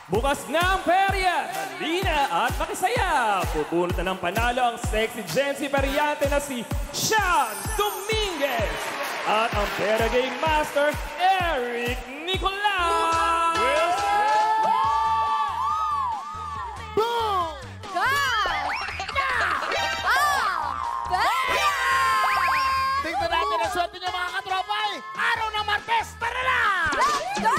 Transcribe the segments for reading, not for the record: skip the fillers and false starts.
Bukas na ang perya! Halina at makisaya! Pupulot na ng panalo ang sexy Jency Periante na si Sean Dominguez at ang Pera Game Master, Eric Nicolas! Boom! Tingnan natin ang swerte niyo mga katropay! Araw ng Martes! Tara na! Let's go!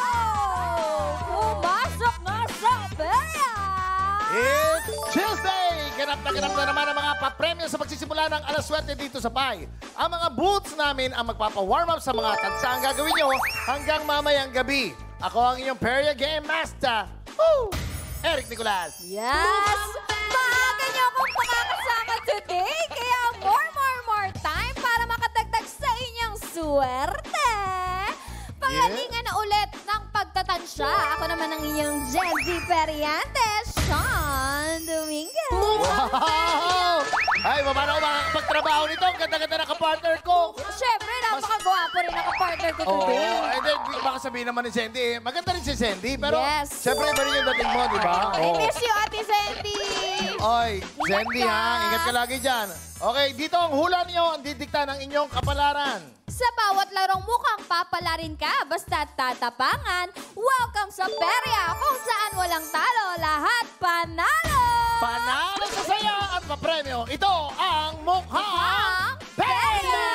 Pumasok na sa perya! It's Tuesday! Ganap na naman ang mga papremyo sa pagsisimula ng alas swerte dito sa PAI. Ang mga booths namin ang magpapa-warm up sa mga tansa ang gagawin nyo hanggang mamayang gabi. Ako ang inyong Perya Game Master, Eric Nicolas. Yes! Maaga niyo akong makakasama today, kaya more time para makadagdag sa inyong swerte. Pagalingan na ulit ng pagtatansya. Ako naman ang inyong Jenzy Periante, Sean Dominguez. Wow! Ay, paano ako makakapagtrabaho nito? Ang ganda-ganda na kapartner ko. Siyempre, napakagwapo rin ang kapartner ko Oo, today. and then baka sabihin naman ni Sandy, maganda rin si Sandy, pero Yes. siyempre iba rin yung dating mo, di ba? I miss you, Ate Sandy. Oy, Sandy ka. ha, ingat ka lagi dyan. Okay, dito ang hula niyo ang didikta ng inyong kapalaran. Sa bawat larong mukhang papalarin ka, basta tatapangan. Welcome sa perya, kung saan walang talo, lahat panalo! Panalo sa saya at papremyo, ito ang Mukhang Perya!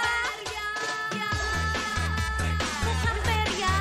Mukhang perya!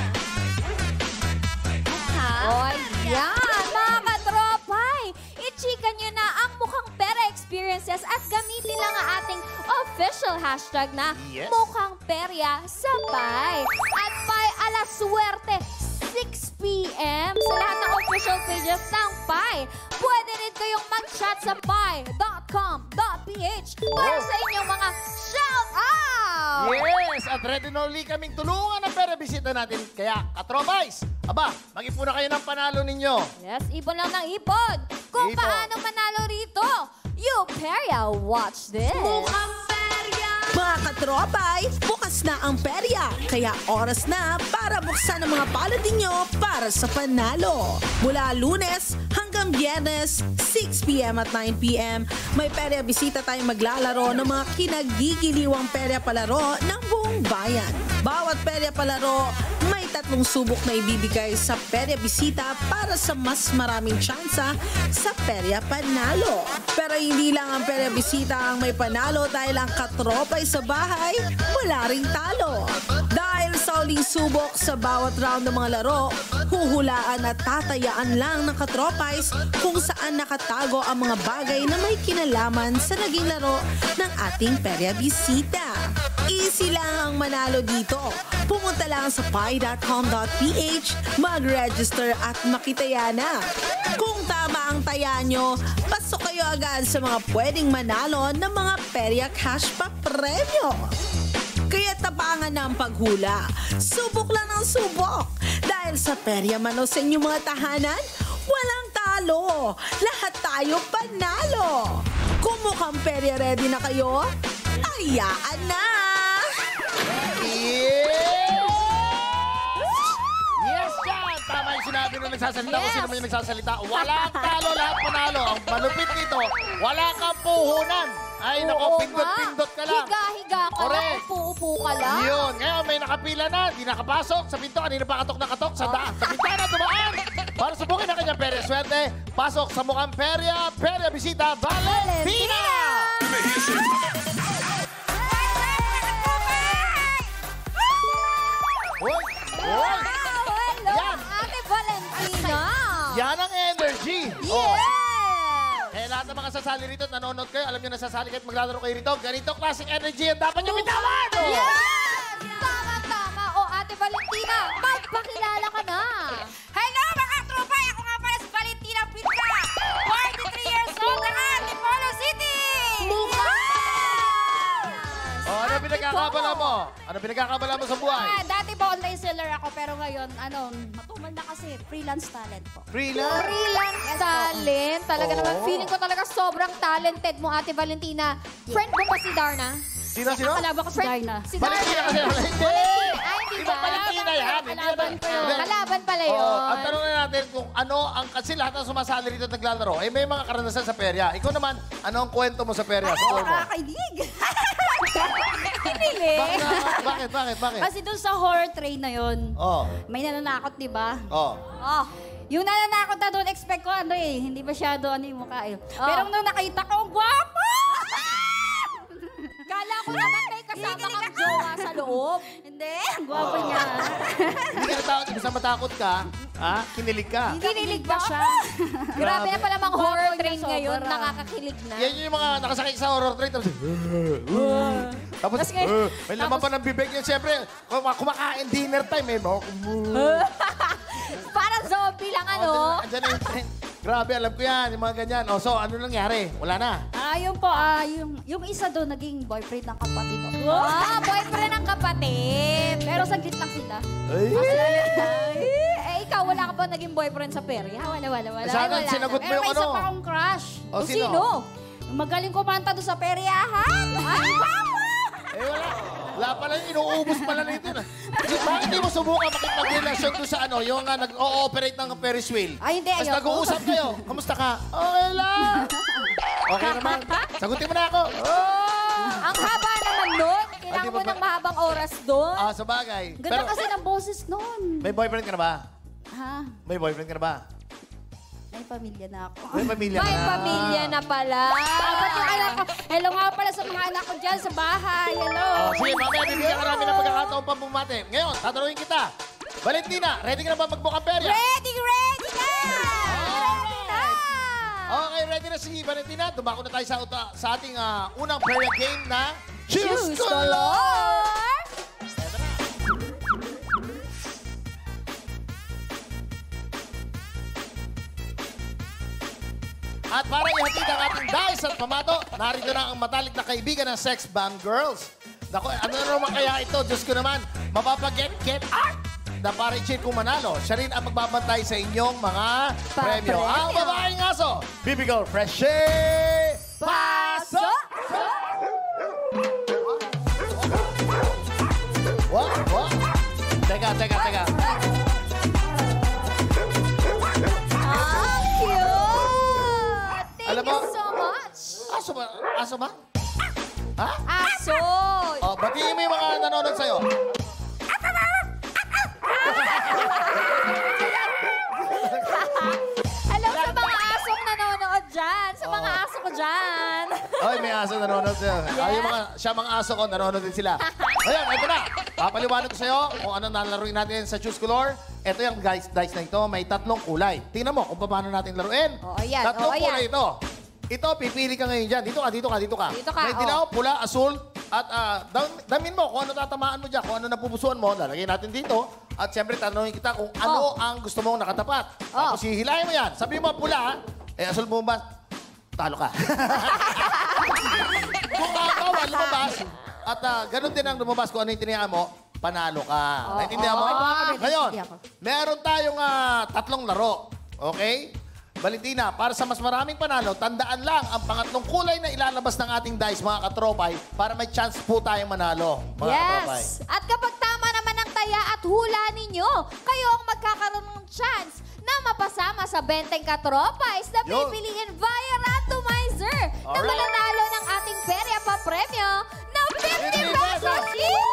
Oh, yan, mga katropay! I-chika nyo na ang Mukhang Pera Experiences at gamitin lang ang ating official hashtag na Yes. Mukhang Perya sa PAI. At PAI alas suwerte, 6 p.m. sa lahat ng official pages ng PAI. Pwede rin kayong mag-chat sa pai.com.ph para sa inyong mga shout-out! Yes, at ready na uli kaming tulungan ang pera bisita natin. Kaya, katropays, aba, mag-ipon na kayo ng panalo ninyo. Yes, ipon lang ng ipon. Kung Ipon. paano manalo rito, you Perya, watch this. Mga katropay, bukas na ang perya. Kaya oras na para buksan ang mga palad ninyo para sa panalo. Mula Lunes hanggang Biyernes, 6 p.m. at 9 p.m. may perya bisita tayong maglalaro ng mga kinagigiliwang perya palaro ng buong bayan. Bawat perya palaro, may 3 subok na ibibigay sa perya bisita para sa mas maraming tsansa sa perya panalo. Pero hindi lang ang perya bisita ang may panalo dahil ang katropay sa bahay, wala ring talo. Dahil sa uling subok sa bawat round ng mga laro, huhulaan at tatayaan lang ng katropays kung saan nakatago ang mga bagay na may kinalaman sa naging laro ng ating perya bisita. Easy lang ang manalo dito. Pumunta lang sa pi.com.ph, mag-register at makitaya na. Kung tama ang taya nyo, pasok kayo agad sa mga pwedeng manalo ng mga perya cash pa premyo. Kaya tapangan na ang paghula. Subok lang ng subok. Dahil sa perya mano sa inyong mga tahanan, walang talo. Lahat tayo panalo. Kung mukhang perya ready na kayo, ayaan na! Yes, Jan! Tama yung sinabi nung nagsasalita. Kung sino man yung nagsasalita. Walang talo, lahat panalo. Ang malupit nito, wala kang puhunan. Ay, nako, pindot-pindot ka lang. Higa-higa ka lang, Correct. upo-upo ka lang. Yun. Ngayon, may nakapila na. Di nakapasok. Sa pinto, kanina pa katok na katok. Sa bintana, dumaan. Para subukin ang kanyang perya swerte, pasok sa mukhang perya, perya bisita, Valentina! Hoy! Hoy! Hello, Yan. Ate Valentina. Yan ang energy! Yeah! Eh, lahat ng mga sasali rito, nanonood kayo, alam nyo na sasali kayo at maglalaro kayo rito. Ganito klaseng energy ang dapat nyo bitawan! Yes! Tama-tama. O, Ate Valentina, magpakilala ka na. Hello mga tropa! Ako nga pala si Valentina Pinca! 43 years old ang Antipolo City! Oh, ano pinagkakabala mo? Ano pinagkakabala mo sa buhay? Dati po online seller ako pero ngayon, matumal na kasi freelance talent po. Freelance? Freelance talent. Talaga Oo. naman, feeling ko talaga sobrang talented mo, Ate Valentina. Friend mo ba si Darna? Sino? Kalaban ko si Darna. Si Valentina kasi. Darna. Hindi! Ay, hindi Iba ba? Valentina yan. Hindi Kalaban yan. ko yun. Hindi. Kalaban laban pala yun. At tanongin natin kung ano ang, kasi lahat ng sumasali rito at naglalaro, may mga karanasan sa perya. Ikaw naman, ano ang kwento mo sa perya? Sa floor mo? Nakakainig. Pinili. Bakit? Kasi doon sa horror train na yun, may nananakot, di ba? Oh. Yung nananakot na doon, expect ko hindi masyado yung mukha eh. Pero nung nakita ko, ang gwapo! Kala ko naman may kasama kang jowa sa loob. Hindi, ang gwapo niya. Hindi ka natakot, bisa matakot ka, kinilig ka. Kinilig ba siya? Grabe na pala mga horror train ngayon. Sobra. Nakakakilig na. Yan yung mga nakasakay sa horror train. Tapos, may laman pa ng bibig yun. Siyempre, kumakain dinner time eh. Parang zombie lang ano. Andyan na yung train. Grabe, alam ko yan, yung mga ganyan. So, ano nangyari? Wala na. Yun po, yung isa doon, naging boyfriend ng kapatid ko. Boyfriend ng kapatid. Pero saglit lang sila. Ikaw, wala ka ba naging boyfriend sa perya? Wala. Sana Wala. sinagot mo Pero yung may ano. isa pa akong crush. O, sino? Yung magaling kumanta doon sa peryahan. Ay, gwapo! Wala. Wala pala, inuubos pala nito na. Bakit di mo subukan makipag-relasyon doon sa ano, yung nag-o-operate ng Ferris wheel? Ay, hindi, Tapos ayoko. nag-uusap kayo. Kamusta ka? Okay lang. Okay naman. Sagutin mo na ako. Ang haba naman nun. Kailangan mo ng mahabang oras doon. Sa bagay. Ganda kasi ng boses nun. May boyfriend ka na ba? Ha? May boyfriend ka na ba? May pamilya na ako. May pamilya May ka na. pamilya na pala. Dapat yung anak ko. Hello nga pala sa mga anak ko dyan sa bahay. Hello. Sige, mamaya bibigyan ka namin ng pagkakataon pang bumate. Ngayon, tatanungin kita. Valentina, ready ka na ba magbukang perya? Ready na! Ready na! Okay, ready na si Valentina. Dumako na tayo sa ating unang perya game na Choose Color! At para ihatid ang ating dice at pamato, narito na ang matalik na kaibigan ng Sex Bomb Girls. Naku, ano na naman kaya ito? Diyos ko naman, mapapag-get art na para i-cheer kung manalo. Siya rin ang magbabantay sa inyong mga premyo. Ang babaeng aso, Baby Girl Freshie! Pasok! What? Teka. Thank you so much. Aso ba? Ha? Aso! Batiin mo yung mga nanonood sa'yo. Hello sa mga asong nanonood dyan. Sa mga aso ko dyan. Ay, may aso nanonood sa'yo. Siya mga aso ko, nanonood din sila. Ayan, ito na. Papaliwanag ko sa'yo kung ano nalaruin natin sa Choose Color. Ito yung dice na ito, may 3 kulay. Tingnan mo kung paano natin laruin. Ayan. 3 kulay ito. Ito, pipili ka ngayon dyan. Dito ka. Dito ka, May dilaw, pula, asul, at damin mo kung ano tatamaan mo dyan, kung ano napupusuan mo, lalagay natin dito. At siyempre, tanongin kita kung ano ang gusto mong nakatapat. Tapos hihilahin mo yan. Sabi mo pula, asul mo ba? Talo ka. Kung bawal, lumabas, at ganun din ang lumabas kung ano yung tinayaan mo, panalo ka. Naintindihan mo? Ngayon, meron tayong 3 laro. Okay? Valentina, para sa mas maraming panalo, tandaan lang ang pangatlong kulay na ilalabas ng ating dice, mga katropay, para may chance po tayong manalo, mga katropay. Yes! At kapag tama naman ang taya at hula ninyo, kayo ang magkakaroon ng chance na mapasama sa 20 katropais na pipiliin via randomizer na mananalo ng ating perya pa premyo na 50 pesos each!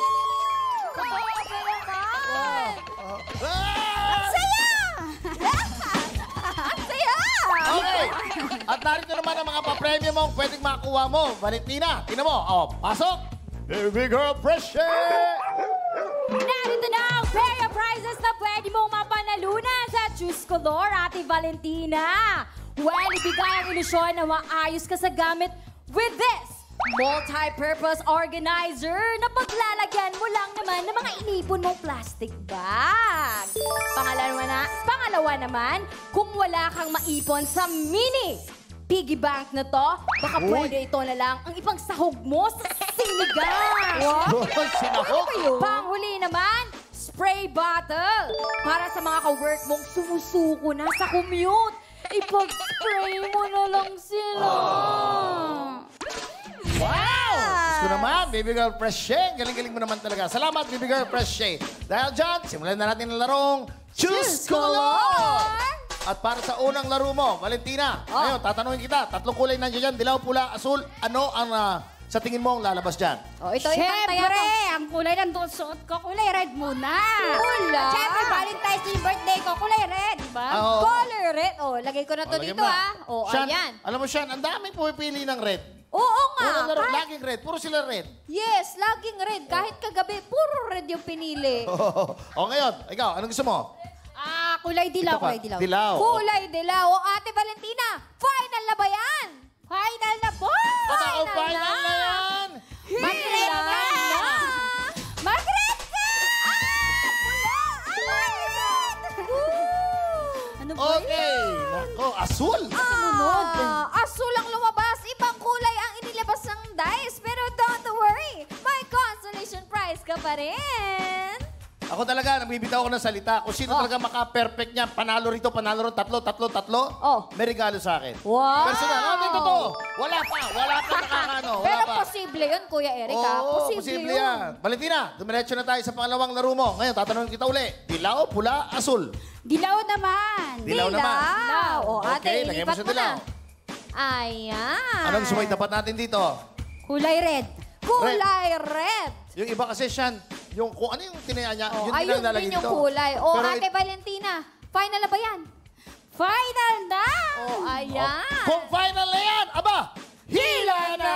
Okay. At narito naman ang mga pa-premyo mo pwedeng makuha mo. Valentina, tingnan mo. Pasok! Baby Girl Freshie! Narito na ang perya prizes na pwede mong mapanalunan sa Choose Color, Ate Valentina. Well, ibigay ang ilusyon na maayos ka sa gamit with this multi-purpose organizer na paglalagyan mo lang naman ng mga inipon mong plastic bag. Pangalawa naman, kung wala kang maipon sa mini piggy bank na to, baka pwede ito na lang ang ipang sahog mo sa sinigang. Sinahog? Panghuli naman, spray bottle. Para sa mga ka-work mong sumusuko na sa commute, ipag-spray mo na lang sila. Wow! Gusto naman, Baby Girl Freshie. Galing-galing mo naman talaga. Salamat, Baby Girl Freshie. Dahil dyan, simulan na natin ang larong Choose Color! At para sa unang laro mo, Valentina, ngayon, tatanungin kita, tatlong kulay nandiyan dyan, dilaw, pula, asul, ano ang sa tingin mo ang lalabas dyan? Oh, ito yung pantaya Siyempre, mo. ang kulay ng suot ko, kulay red muna. Kulay? Siyempre, Valentine's Day birthday ko, kulay red, di ba? Oo. Color red. Oh, lagay ko na to Lagyan dito, mo na. Oh, Sian, ayan. alam mo, Sian, ang daming pumipili ng red. Oo nga. Puro laro, Kahit- laging red, puro sila red. Yes, laging red. Kahit kagabi, puro red yung pinili. O ngayon, ikaw, anong gusto mo? Kulay dilaw, Ito pa, kulay dilaw. Dilaw. Kulay dilaw. O, Ate Valentina, final na ba yan? Final na po! Patako, final na yan! Mag-red Final ka! na. Mag-red ka! Ano ba Okay. Nako, asul. Asul ang lumabas. Ibang kulay ang inilabas ng dice. Pero don't worry, may consolation prize ka pa rin. Ako talaga, nagbibitaw ako ng salita. Kung sino talaga maka-perfect niya, panalo rito, panalo ron, tatlo, Oh. may regalo sa akin. Wow! Personal. Dito to. Wala pa nakakano. Wala Pero pa. posible yun, Kuya Eric. Oo, Posible posible yan. Valentina, dumiretso na tayo sa pangalawang laro mo. Ngayon, tatanungin kita uli. Dilaw, pula, asul. Dilaw naman. Dilaw naman. Dilaw. O, ate, Okay, lagay mo ilipat sa mo na. dilaw. Ayan. Anong gusto mo itapat natin dito? Kulay red. Kulay red. Yung iba kasi, Sian, yung kung ano yung tinaya niya, yun din Ayun ang lalagay din yung dito. kulay. O, Pero Ate Valentina, final na ba yan? Final na! O, ayan. kung final na yan, aba, hila na!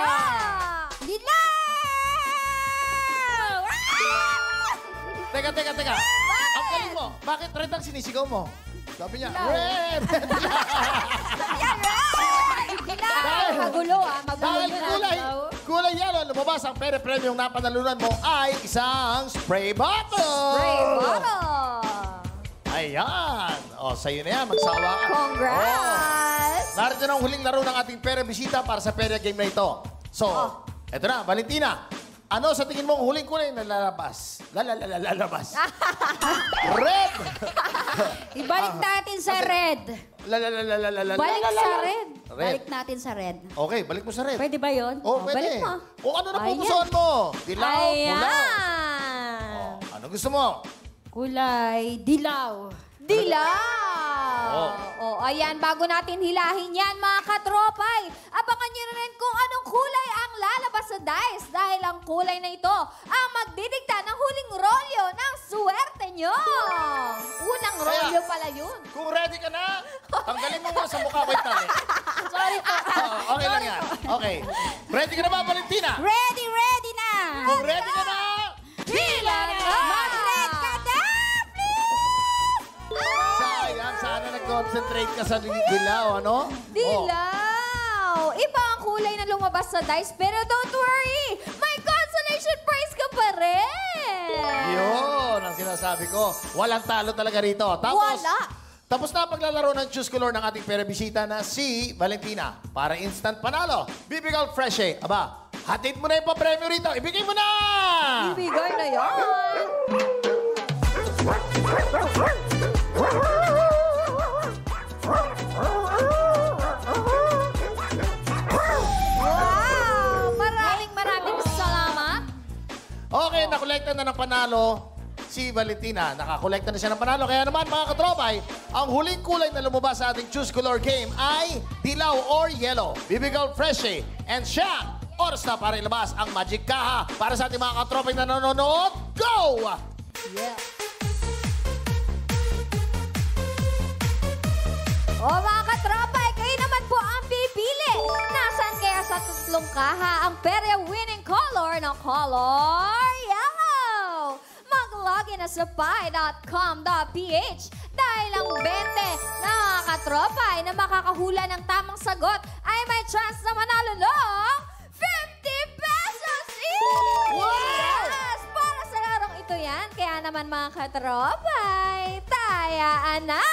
Dilaw! Teka. Ang galing mo. Bakit red ang sinisigaw mo? Sabi niya, red! Dilaw. Magulo, Dahil magulo na. kulay yellow, lumabas ang pere premium na panalunan mo ay isang spray bottle! Spray bottle. Ayan. O, sa'yo na yan. Magsawa ka. Congrats. Narito na ang huling laro ng ating pere bisita para sa pere game na ito. So, eto na, Valentina. Ano sa tingin mo ang huling kulay na lalabas? Lalabas. Red! Ibalik natin sa red. Balik sa red. Balik natin sa red. Okay, balik mo sa red. Pwede ba yun? Oh, balik pwede. mo. Kung ano na Ayan. pupusuan mo. Dilaw, pula. Ayan. Ano gusto mo? Kulay dilaw. Dilaw! Oh, ayan, bago natin hilahin yan, mga katropay, abangan nyo rin kung anong kulay ang lalabas sa dice dahil ang kulay na ito ang magdidikta ng huling rolyo ng swerte nyo. Unang rolyo pala yun. Kung ready ka na, tanggalin mo muna sa mukha ko yung tali. Sorry po. Okay lang yan. Okay. Ready ka na ba, Valentina? Ready na! Kung ready ka na, Hila na! Mag-red ka na, sayang, sana nag-concentrate ka sa dilaw, ano? Dilaw! Iba ang kulay na lumabas sa dice, pero don't worry! May consolation prize ka pa rin! Yun ang sinasabi ko. Walang talo talaga rito. Tapos, Wala. Tapos na ang paglalaro ng Choose Color ng ating pere bisita na si Valentina. Para instant panalo. Bibigal Fresh Aba, hatid mo na yung papremyo rito. Ibigay mo na! Ibigay na yan! Wow! Maraming salamat! Okay, nakolekta na ng panalo si Valentina. Nakakolekta na siya ng panalo. Kaya naman, mga katropay, ang huling kulay na lumabas sa ating Choose Color game ay dilaw or yellow. Bibigal Fresh and siya, oras na para ilabas ang Magic Kaha para sa ating mga katropay na nanonood. Go! Yeah. O mga katropay, kayo naman po ang pipili. Nasaan kaya sa tatlong kaha ang perya winning color na color yellow? Mag-login na sa pi.com.ph dahil ang 20 na mga katropay na makakahula ng tamang sagot ay may chance na manalo ng 50 pesos each! Wow! Yes! Para sa larong ito yan. Kaya naman mga katropay, tayaan na!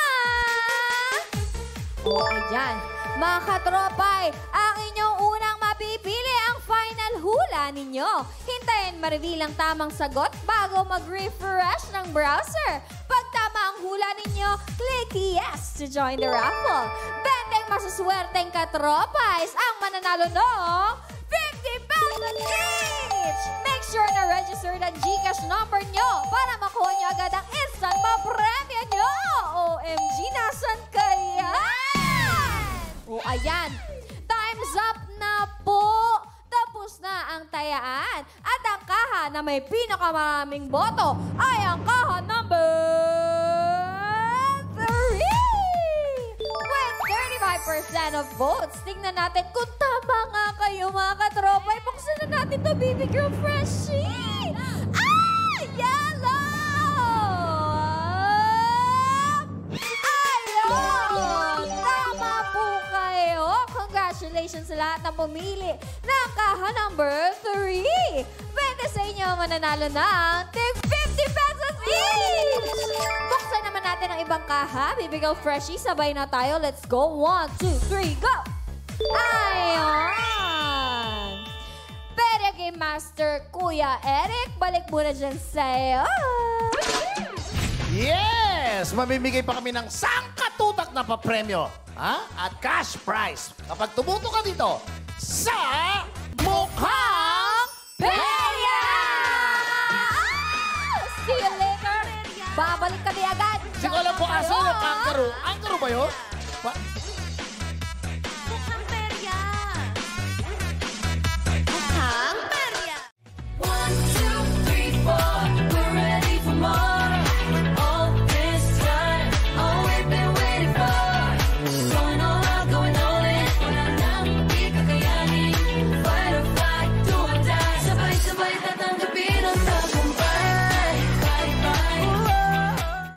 O, ayan. Mga katropay, ang inyong unang mapipili ang final hula ninyo. Hintayin ma-reveal ang tamang sagot bago mag-refresh ng browser. Pag tama ang hula ninyo, click yes to join the raffle. 20 masuswerteng katropais ang mananalo ng 50 pesos each! Make sure na registered ang GCash number nyo para makuha nyo agad ang instant papremyo nyo! na may pinakamaraming boto ay ang kaha number 3! With 35% of votes, tingnan natin kung tama nga kayo mga katropa. Buksan na natin to, Baby Girl Freshie! Ah! Yellow! Ayun! Tama po kayo! Congratulations sa lahat na pumili ng kaha number 3! Pwede sa inyo mananalo ng tig 50 pesos each! Buksan naman natin ang ibang kaha. Baby Girl Freshie, sabay na tayo. Let's go! 1, 2, 3, go! Ayun! Pero Game Master Kuya Eric, balik muna dyan sa'yo. Yes! Mamimigay pa kami ng sangkatutak na papremyo. Ha? At cash prize. Kapag tumuto ka dito sa Mukhang Perya! See you later! Babalik kami agad. Hindi ko alam kung aso yung kangaroo. Kangaroo ba yun?